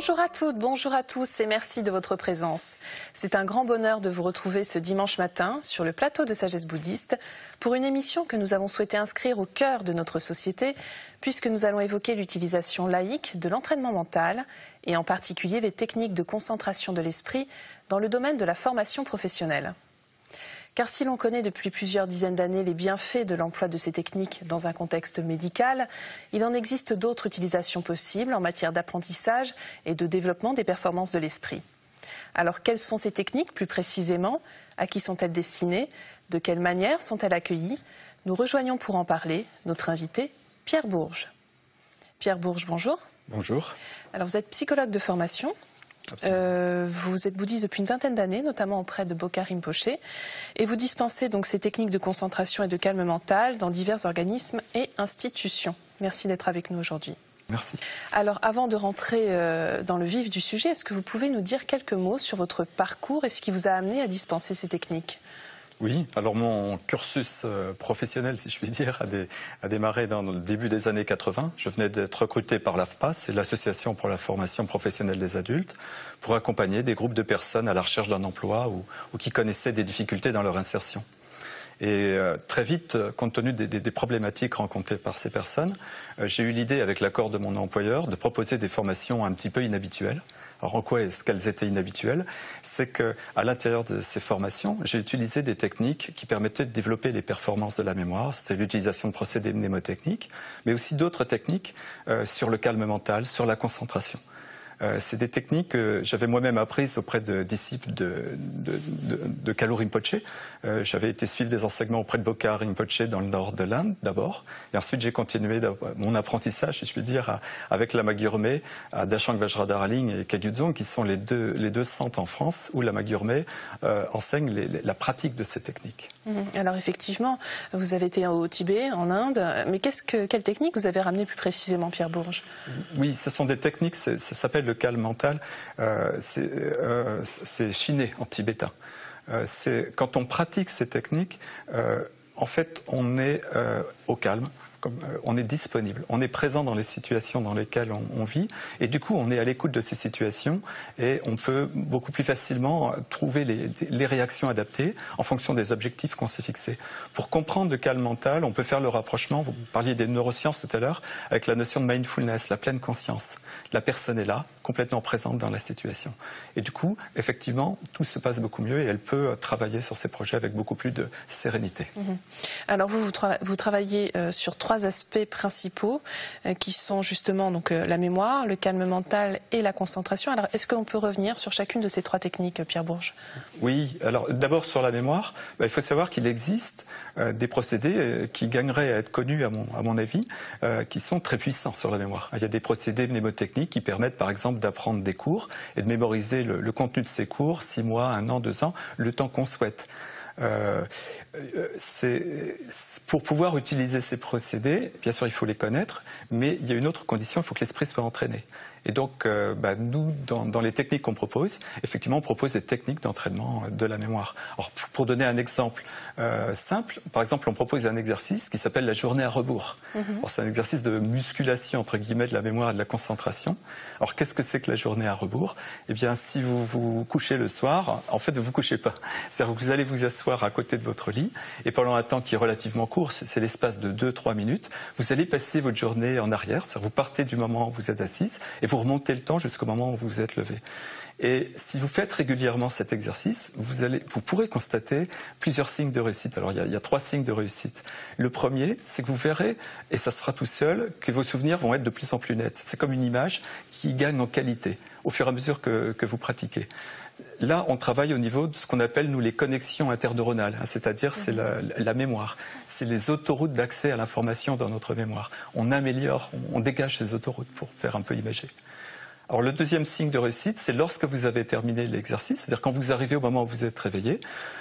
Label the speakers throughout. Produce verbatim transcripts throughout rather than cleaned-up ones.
Speaker 1: Bonjour à toutes, bonjour à tous et merci de votre présence. C'est un grand bonheur de vous retrouver ce dimanche matin sur le plateau de Sagesse Bouddhiste pour une émission que nous avons souhaité inscrire au cœur de notre société puisque nous allons évoquer l'utilisation laïque de l'entraînement mental et en particulier les techniques de concentration de l'esprit dans le domaine de la formation professionnelle. Car si l'on connaît depuis plusieurs dizaines d'années les bienfaits de l'emploi de ces techniques dans un contexte médical, il en existe d'autres utilisations possibles en matière d'apprentissage et de développement des performances de l'esprit. Alors quelles sont ces techniques plus précisément? À qui sont-elles destinées? De quelle manière sont-elles accueillies? Nous rejoignons pour en parler notre invité, Pierre Bourges. Pierre Bourges, bonjour.
Speaker 2: Bonjour.
Speaker 1: Alors vous êtes psychologue de formation. Euh, vous êtes bouddhiste depuis une vingtaine d'années, notamment auprès de Bokar Rinpoche, et vous dispensez donc ces techniques de concentration et de calme mental dans divers organismes et institutions. Merci d'être avec nous aujourd'hui.
Speaker 2: Merci.
Speaker 1: Alors, avant de rentrer euh, dans le vif du sujet, est-ce que vous pouvez nous dire quelques mots sur votre parcours et ce qui vous a amené à dispenser ces techniques ?
Speaker 2: Oui, alors mon cursus euh, professionnel, si je puis dire, a, des, a démarré dans le début des années quatre-vingts. Je venais d'être recruté par l'A F P A, c'est l'Association pour la formation professionnelle des adultes, pour accompagner des groupes de personnes à la recherche d'un emploi ou, ou qui connaissaient des difficultés dans leur insertion. Et euh, très vite, compte tenu des, des, des problématiques rencontrées par ces personnes, euh, j'ai eu l'idée, avec l'accord de mon employeur, de proposer des formations un petit peu inhabituelles. Alors en quoi est-ce qu'elles étaient inhabituelles? C'est qu'à l'intérieur de ces formations, j'ai utilisé des techniques qui permettaient de développer les performances de la mémoire. C'était l'utilisation de procédés mnémotechniques, mais aussi d'autres techniques euh, sur le calme mental, sur la concentration. Euh, c'est des techniques que j'avais moi-même apprises auprès de disciples de, de, de, de Kalu Rinpoche. Euh, j'avais été suivre des enseignements auprès de Bokar Rinpoche dans le nord de l'Inde d'abord. Et ensuite, j'ai continué mon apprentissage, si je puis dire, à, avec Lama Gyurme, à Dashang Vajradharaling et Kagyu-dzong, qui sont les deux, les deux centres en France où Lama Gyurme euh, enseigne les, les, la pratique de ces techniques.
Speaker 1: Mmh. Alors effectivement, vous avez été au Tibet, en Inde, mais qu'est-ce que, quelles techniques vous avez ramenées plus précisément, Pierre Bourges?
Speaker 2: Oui, ce sont des techniques, ça s'appelle le calme mental, euh, c'est euh, chiné en tibétain. Euh, quand on pratique ces techniques, euh, en fait, on est euh, au calme. Comme, euh, on est disponible, on est présent dans les situations dans lesquelles on, on vit, et du coup on est à l'écoute de ces situations et on peut beaucoup plus facilement trouver les, les réactions adaptées en fonction des objectifs qu'on s'est fixés. Pour comprendre le calme mental, on peut faire le rapprochement, vous parliez des neurosciences tout à l'heure, avec la notion de mindfulness, la pleine conscience. La personne est là, complètement présente dans la situation. Et du coup, effectivement, tout se passe beaucoup mieux et elle peut travailler sur ses projets avec beaucoup plus de sérénité.
Speaker 1: Mmh. Alors vous, vous, tra vous travaillez euh, sur trois Trois aspects principaux euh, qui sont justement donc euh, la mémoire, le calme mental et la concentration. Alors est-ce qu'on peut revenir sur chacune de ces trois techniques, Pierre Bourges?
Speaker 2: Oui, alors d'abord sur la mémoire, bah, il faut savoir qu'il existe euh, des procédés euh, qui gagneraient à être connus à mon, à mon avis, euh, qui sont très puissants sur la mémoire. Il y a des procédés mnémotechniques qui permettent par exemple d'apprendre des cours et de mémoriser le, le contenu de ces cours, six mois, un an, deux ans, le temps qu'on souhaite. Euh, c'est, pour pouvoir utiliser ces procédés, bien sûr il faut les connaître, mais il y a une autre condition, il faut que l'esprit soit entraîné. Et donc euh, bah, nous, dans, dans les techniques qu'on propose, effectivement on propose des techniques d'entraînement de la mémoire. Alors pour, pour donner un exemple euh, simple, par exemple on propose un exercice qui s'appelle la journée à rebours. Mm-hmm. C'est un exercice de musculation entre guillemets de la mémoire et de la concentration. Alors qu'est-ce que c'est que la journée à rebours? Eh bien si vous vous couchez le soir, en fait vous vous couchez pas. C'est-à-dire que vous allez vous asseoir à côté de votre lit et pendant un temps qui est relativement court, c'est l'espace de deux trois minutes, vous allez passer votre journée en arrière. C'est-à-dire que vous partez du moment où vous êtes assise et vous remontez le temps jusqu'au moment où vous vous êtes levé. Et si vous faites régulièrement cet exercice, vous, allez, vous pourrez constater plusieurs signes de réussite. Alors il y a, il y a trois signes de réussite. Le premier, c'est que vous verrez, et ça sera tout seul, que vos souvenirs vont être de plus en plus nets. C'est comme une image qui gagne en qualité au fur et à mesure que, que vous pratiquez. Là, on travaille au niveau de ce qu'on appelle, nous, les connexions interneuronales, hein, c'est-à-dire c'est la, la mémoire. C'est les autoroutes d'accès à l'information dans notre mémoire. On améliore, on dégage ces autoroutes pour faire un peu imager. Alors le deuxième signe de réussite, c'est lorsque vous avez terminé l'exercice, c'est-à-dire quand vous arrivez au moment où vous êtes réveillé.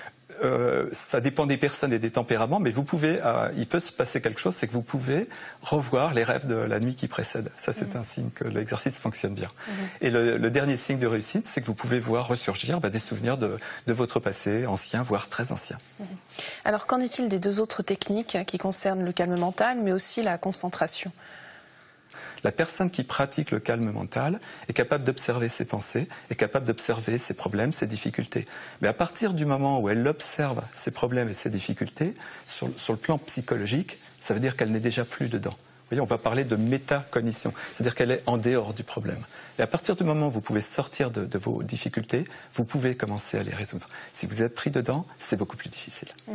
Speaker 2: Euh, ça dépend des personnes et des tempéraments, mais vous pouvez, euh, il peut se passer quelque chose, c'est que vous pouvez revoir les rêves de la nuit qui précède. Ça, c'est mmh. un signe que l'exercice fonctionne bien. Mmh. Et le, le dernier signe de réussite, c'est que vous pouvez voir ressurgir bah, des souvenirs de, de votre passé, ancien, voire très ancien.
Speaker 1: Mmh. Alors, qu'en est-il des deux autres techniques qui concernent le calme mental, mais aussi la concentration ?
Speaker 2: La personne qui pratique le calme mental est capable d'observer ses pensées, est capable d'observer ses problèmes, ses difficultés. Mais à partir du moment où elle observe ses problèmes et ses difficultés, sur, sur le plan psychologique, ça veut dire qu'elle n'est déjà plus dedans. Vous voyez, on va parler de métacognition, c'est-à-dire qu'elle est en dehors du problème. Et à partir du moment où vous pouvez sortir de, de vos difficultés, vous pouvez commencer à les résoudre. Si vous êtes pris dedans, c'est beaucoup plus difficile. Mmh.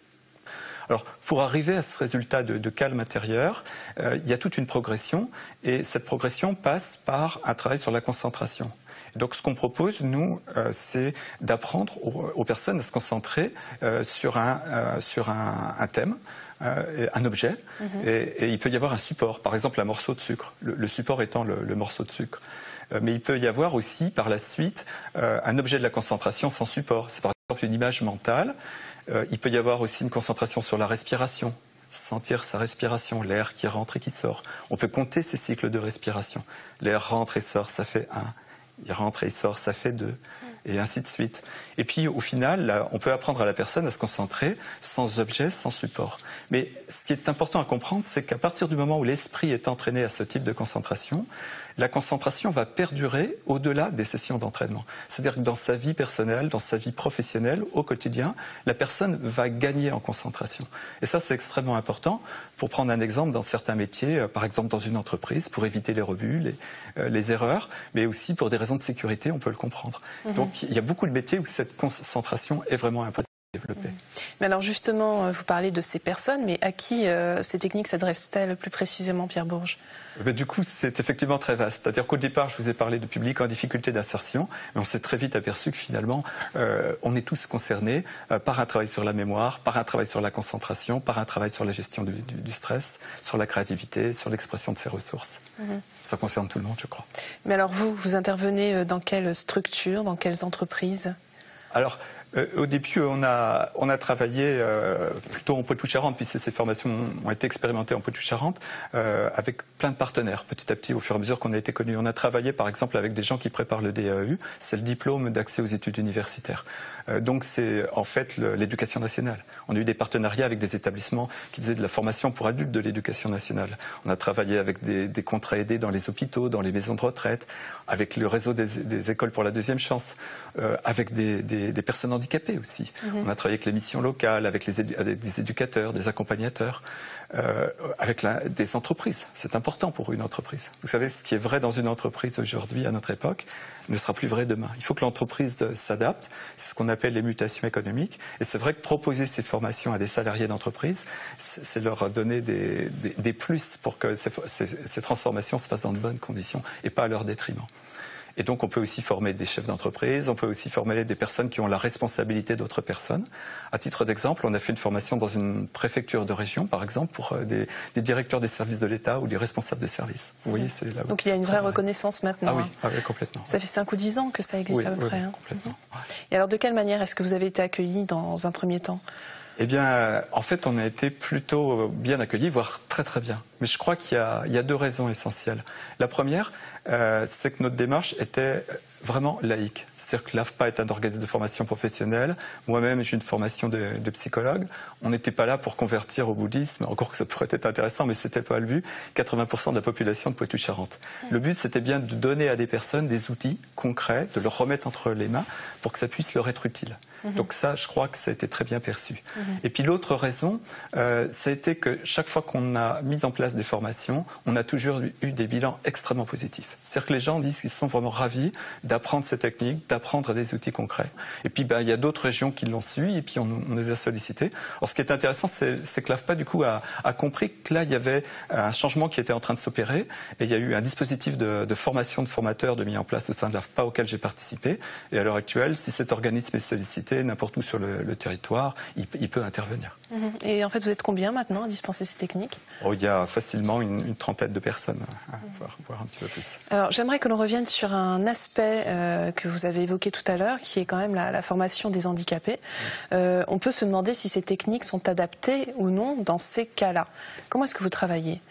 Speaker 2: Alors, pour arriver à ce résultat de, de calme intérieur, euh, il y a toute une progression, et cette progression passe par un travail sur la concentration. Et donc, ce qu'on propose, nous, euh, c'est d'apprendre aux, aux personnes à se concentrer euh, sur, un, euh, sur un, un thème, euh, un objet, mmh. et, et il peut y avoir un support, par exemple un morceau de sucre, le, le support étant le, le morceau de sucre. Euh, mais il peut y avoir aussi, par la suite, euh, un objet de la concentration sans support. C'est par exemple une image mentale. Euh, il peut y avoir aussi une concentration sur la respiration, sentir sa respiration, l'air qui rentre et qui sort. On peut compter ces cycles de respiration. L'air rentre et sort, ça fait un. Il rentre et il sort, ça fait deux. Et ainsi de suite. Et puis, au final, là, on peut apprendre à la personne à se concentrer sans objet, sans support. Mais ce qui est important à comprendre, c'est qu'à partir du moment où l'esprit est entraîné à ce type de concentration, la concentration va perdurer au-delà des sessions d'entraînement. C'est-à-dire que dans sa vie personnelle, dans sa vie professionnelle, au quotidien, la personne va gagner en concentration. Et ça, c'est extrêmement important. Pour prendre un exemple, dans certains métiers, par exemple dans une entreprise, pour éviter les rebuts, les, euh, les erreurs, mais aussi pour des raisons de sécurité, on peut le comprendre. Mmh. Donc, il y a beaucoup de métiers où cette concentration est vraiment importante. Développer.
Speaker 1: Mais alors justement, vous parlez de ces personnes, mais à qui euh, ces techniques s'adressent-elles plus précisément, Pierre Bourges ?
Speaker 2: Mais du coup, c'est effectivement très vaste. C'est-à-dire qu'au départ, je vous ai parlé de public en difficulté d'insertion, mais on s'est très vite aperçu que finalement, euh, on est tous concernés euh, par un travail sur la mémoire, par un travail sur la concentration, par un travail sur la gestion du, du, du stress, sur la créativité, sur l'expression de ses ressources. Mmh. Ça concerne tout le monde, je crois.
Speaker 1: Mais alors vous, vous intervenez dans quelle structure, dans quelles entreprises ?
Speaker 2: Alors, Euh, au début, on a, on a travaillé euh, plutôt en Poitou-Charentes, puisque ces formations ont été expérimentées en Poitou-Charentes, euh, avec plein de partenaires, petit à petit, au fur et à mesure qu'on a été connus. On a travaillé, par exemple, avec des gens qui préparent le D A E U, c'est le diplôme d'accès aux études universitaires. Euh, donc, c'est en fait l'éducation nationale. On a eu des partenariats avec des établissements qui faisaient de la formation pour adultes de l'éducation nationale. On a travaillé avec des, des contrats aidés dans les hôpitaux, dans les maisons de retraite, avec le réseau des, des écoles pour la deuxième chance, euh, avec des, des, des personnes handicapés aussi. Mmh. On a travaillé avec les missions locales, avec, les édu avec des éducateurs, des accompagnateurs, euh, avec la, des entreprises. C'est important pour une entreprise. Vous savez, ce qui est vrai dans une entreprise aujourd'hui, à notre époque, ne sera plus vrai demain. Il faut que l'entreprise s'adapte. C'est ce qu'on appelle les mutations économiques. Et c'est vrai que proposer ces formations à des salariés d'entreprise, c'est leur donner des, des, des plus pour que ces, ces, ces transformations se fassent dans de bonnes conditions et pas à leur détriment. Et donc, on peut aussi former des chefs d'entreprise, on peut aussi former des personnes qui ont la responsabilité d'autres personnes. À titre d'exemple, on a fait une formation dans une préfecture de région, par exemple, pour des, des directeurs des services de l'État ou des responsables de services. Vous voyez, c'est là où
Speaker 1: donc, il y a une vraie reconnaissance maintenant.
Speaker 2: Ah oui,
Speaker 1: hein.
Speaker 2: ah oui, complètement.
Speaker 1: Ça fait cinq ou dix ans que ça existe
Speaker 2: oui,
Speaker 1: à peu
Speaker 2: oui,
Speaker 1: près.
Speaker 2: Oui,
Speaker 1: hein.
Speaker 2: complètement.
Speaker 1: Et alors, de quelle manière est-ce que vous avez été accueillis dans un premier temps ?
Speaker 2: Eh bien, en fait, on a été plutôt bien accueillis, voire très très bien. Mais je crois qu'il y, y a deux raisons essentielles. La première, euh, c'est que notre démarche était vraiment laïque. C'est-à-dire que l'A F P A est un organisme de formation professionnelle. Moi-même, j'ai une formation de, de psychologue. On n'était pas là pour convertir au bouddhisme, encore que ça pourrait être intéressant, mais c'était pas le but. quatre-vingts pour cent de la population de Poitou-Charentes. Le but, c'était bien de donner à des personnes des outils concrets, de leur remettre entre les mains pour que ça puisse leur être utile. Mmh. Donc ça, je crois que ça a été très bien perçu. Mmh. Et puis l'autre raison, euh, ça a été que chaque fois qu'on a mis en place des formations, on a toujours eu des bilans extrêmement positifs. C'est-à-dire que les gens disent qu'ils sont vraiment ravis d'apprendre ces techniques, d'apprendre des outils concrets. Et puis, ben, il y a d'autres régions qui l'ont suivi et puis on, on les a sollicités. Alors, ce qui est intéressant, c'est que l'A F P A, du coup, a, a compris que là, il y avait un changement qui était en train de s'opérer et il y a eu un dispositif de, de formation de formateurs de mis en place au sein de l'A F P A auquel j'ai participé. Et à l'heure actuelle, si cet organisme est sollicité n'importe où sur le, le territoire, il, il peut intervenir.
Speaker 1: Et en fait, vous êtes combien maintenant à dispenser ces techniques ?
Speaker 2: Oh, il y a facilement une, une trentaine de personnes, hein, voire, voire un petit peu plus.
Speaker 1: Alors, j'aimerais que l'on revienne sur un aspect euh, que vous avez évoqué tout à l'heure, qui est quand même la, la formation des handicapés. Euh, on peut se demander si ces techniques sont adaptées ou non dans ces cas-là. Comment est-ce que vous travaillez ?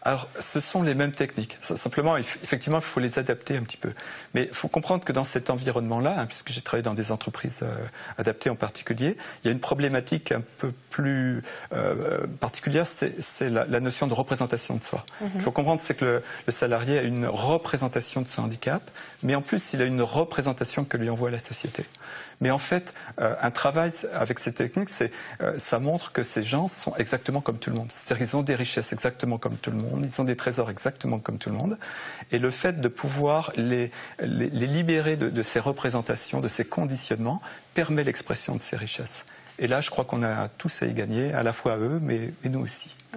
Speaker 2: Alors, ce sont les mêmes techniques. Simplement, effectivement, il faut les adapter un petit peu. Mais il faut comprendre que dans cet environnement-là, hein, puisque j'ai travaillé dans des entreprises euh, adaptées en particulier, il y a une problématique un peu plus euh, particulière, c'est la, la notion de représentation de soi. Mm-hmm. Ce qu'il faut comprendre, c'est que le, le salarié a une représentation de son handicap, mais en plus, il a une représentation que lui envoie la société. Mais en fait, euh, un travail avec ces techniques, c'est, euh, ça montre que ces gens sont exactement comme tout le monde. C'est-à-dire qu'ils ont des richesses exactement comme tout le monde, ils ont des trésors exactement comme tout le monde. Et le fait de pouvoir les, les, les libérer de, de ces représentations, de ces conditionnements, permet l'expression de ces richesses. Et là, je crois qu'on a tous à y gagner, à la fois eux, mais et nous aussi.
Speaker 1: Mmh.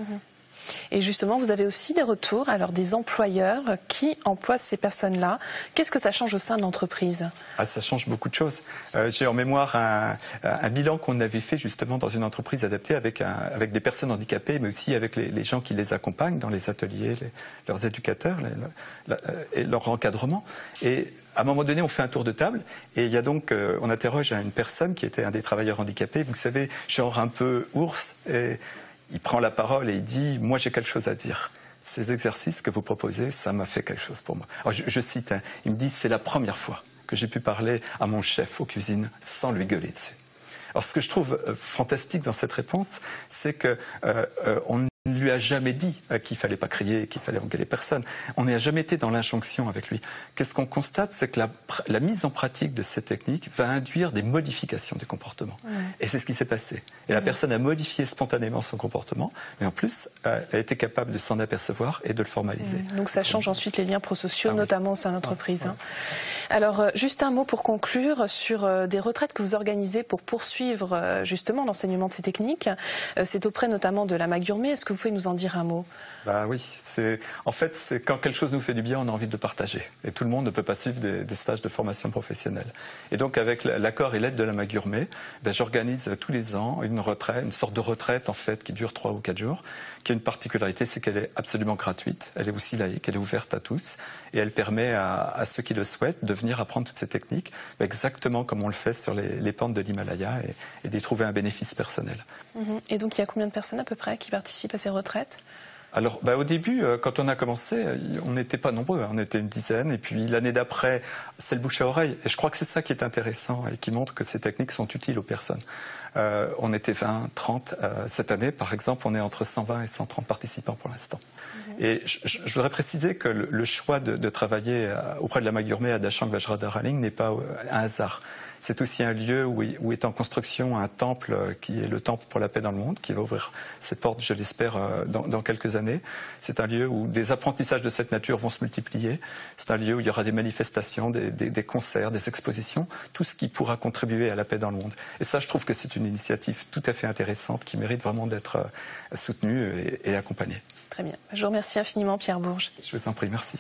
Speaker 1: Et justement, vous avez aussi des retours, alors des employeurs qui emploient ces personnes-là. Qu'est-ce que ça change au sein de l'entreprise?
Speaker 2: Ah, ça change beaucoup de choses. Euh, J'ai en mémoire un, un bilan qu'on avait fait justement dans une entreprise adaptée avec, un, avec des personnes handicapées, mais aussi avec les, les gens qui les accompagnent dans les ateliers, les, leurs éducateurs les, la, et leur encadrement. Et à un moment donné, on fait un tour de table et il y a donc, euh, on interroge une personne qui était un des travailleurs handicapés. Vous savez, genre un peu ours. Et il prend la parole et il dit « Moi, j'ai quelque chose à dire. Ces exercices que vous proposez, ça m'a fait quelque chose pour moi. » Alors, je, je cite, hein, il me dit « C'est la première fois que j'ai pu parler à mon chef aux cuisines sans lui gueuler dessus. » Alors, ce que je trouve euh, fantastique dans cette réponse, c'est que euh, euh, on ne lui a jamais dit euh, qu'il fallait pas crier, qu'il fallait engueuler personne. On n'a jamais été dans l'injonction avec lui. Qu'est-ce qu'on constate, c'est que la, la mise en pratique de ces techniques va induire des modifications du comportement. Ouais. Et c'est ce qui s'est passé. Et la ouais. personne a modifié spontanément son comportement, mais en plus, euh, a été capable de s'en apercevoir et de le formaliser. Ouais.
Speaker 1: Donc ça change ensuite les liens prosociaux, ah, notamment au sein de l'entreprise. Ouais. Hein. Alors, euh, juste un mot pour conclure sur euh, des retraites que vous organisez pour poursuivre euh, justement l'enseignement de ces techniques. Euh, c'est auprès notamment de la Magurmé. Est-ce que vous pouvez nous en dire un mot?
Speaker 2: Bah oui, c'est en fait c'est quand quelque chose nous fait du bien, on a envie de le partager. Et tout le monde ne peut pas suivre des, des stages de formation professionnelle. Et donc avec l'accord et l'aide de la Magurmé, ben, j'organise tous les ans une retraite, une sorte de retraite en fait qui dure trois ou quatre jours, qui a une particularité, c'est qu'elle est absolument gratuite. Elle est aussi laïque, elle est ouverte à tous et elle permet à, à ceux qui le souhaitent de venir apprendre toutes ces techniques, ben, exactement comme on le fait sur les, les pentes de l'Himalaya et, et d'y trouver un bénéfice personnel.
Speaker 1: Mmh. Et donc il y a combien de personnes à peu près qui participent à ces retraites?
Speaker 2: Alors, bah, au début, quand on a commencé, on n'était pas nombreux, on était une dizaine. Et puis l'année d'après, c'est le bouche à oreille. Et je crois que c'est ça qui est intéressant et qui montre que ces techniques sont utiles aux personnes. Euh, on était vingt, trente. Euh, cette année, par exemple, on est entre cent vingt et cent trente participants pour l'instant. Mmh. Et je, je, je voudrais préciser que le, le choix de, de travailler auprès de la Magurmé à Dachang Vajradharaling n'est pas un hasard. C'est aussi un lieu où, où est en construction un temple qui est le temple pour la paix dans le monde, qui va ouvrir ses portes, je l'espère, dans, dans quelques années. C'est un lieu où des apprentissages de cette nature vont se multiplier. C'est un lieu où il y aura des manifestations, des, des, des concerts, des expositions, tout ce qui pourra contribuer à la paix dans le monde. Et ça, je trouve que c'est une initiative tout à fait intéressante qui mérite vraiment d'être soutenue et, et accompagnée.
Speaker 1: Très bien. Je vous remercie infiniment, Pierre Bourges.
Speaker 2: Je vous en prie, merci.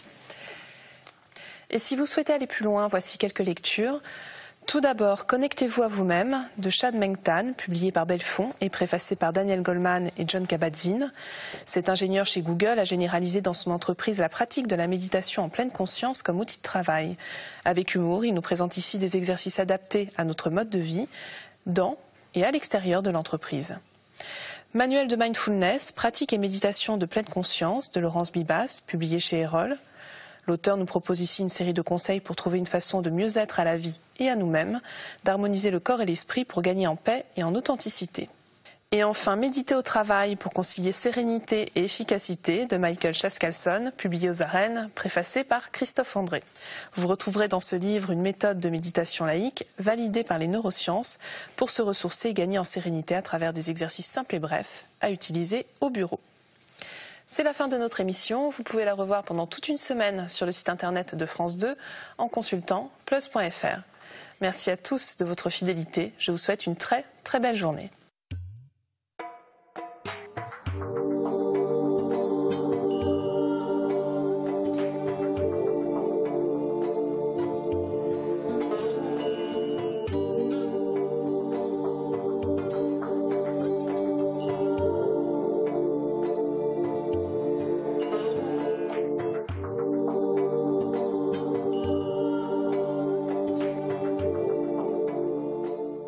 Speaker 1: Et si vous souhaitez aller plus loin, voici quelques lectures. Tout d'abord, Connectez-vous à vous-même de Chad Meng Tan, publié par Belfond et préfacé par Daniel Goleman et John Kabat-Zinn. Cet ingénieur chez Google a généralisé dans son entreprise la pratique de la méditation en pleine conscience comme outil de travail. Avec humour, il nous présente ici des exercices adaptés à notre mode de vie, dans et à l'extérieur de l'entreprise. Manuel de mindfulness, pratique et méditation de pleine conscience de Laurence Bibas, publié chez Erol. L'auteur nous propose ici une série de conseils pour trouver une façon de mieux être à la vie et à nous-mêmes, d'harmoniser le corps et l'esprit pour gagner en paix et en authenticité. Et enfin, Méditer au travail pour concilier sérénité et efficacité de Michael Chaskalson, publié aux Arènes, préfacé par Christophe André. Vous retrouverez dans ce livre une méthode de méditation laïque validée par les neurosciences pour se ressourcer et gagner en sérénité à travers des exercices simples et brefs à utiliser au bureau. C'est la fin de notre émission. Vous pouvez la revoir pendant toute une semaine sur le site internet de France deux en consultant plus point f r. Merci à tous de votre fidélité. Je vous souhaite une très très belle journée.